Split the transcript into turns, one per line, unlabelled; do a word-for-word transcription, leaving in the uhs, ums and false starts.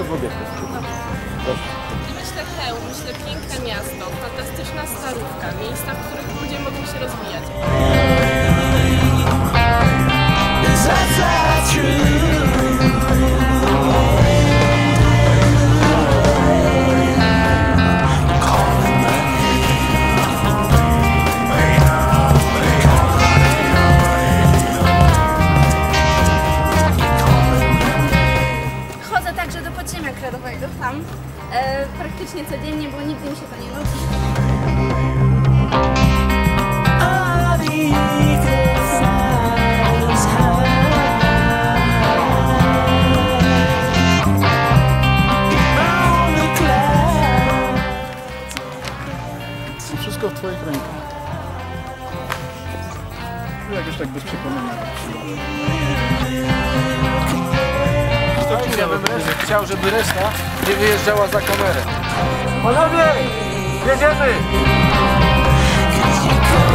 w obiektach.
Myślę Chełm, myślę piękne miasto, fantastyczna Starówka, miejsca, w których ludzie mogą się rozwijać.
Chodzę także do podziemia kradowego tam e, praktycznie codziennie, bo nigdy mi się to nie nudzi.
Wszystko w twoich rękach. Jakoś tak bez przekonania.
Ja bym chciał, żeby reszta nie wyjeżdżała za kamerę. Panowie! Jedziemy!